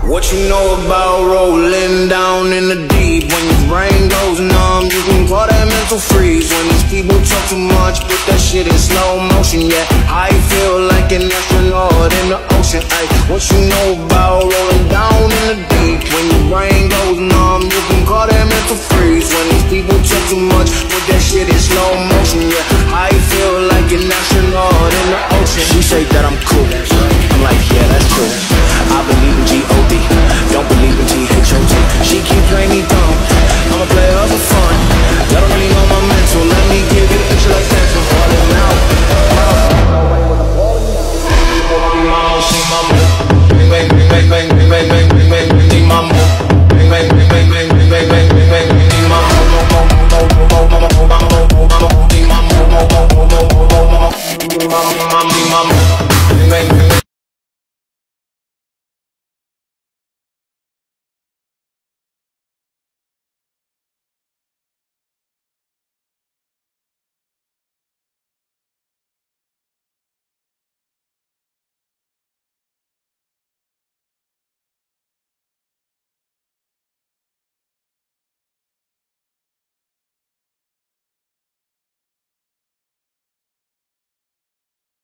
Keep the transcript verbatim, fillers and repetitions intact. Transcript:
What you know about rolling down in the deep? When your brain goes numb, you can call that mental freeze. When these people talk too much, put that shit in slow motion. Yeah, I feel like an astronaut in the ocean. Ay, what you know about rolling down in the deep? When your brain goes numb, you can call that mental freeze. When these people talk too much, put that shit in slow motion. Yeah, I feel like an astronaut in the ocean. She say that I'm cool, I'm like, yeah,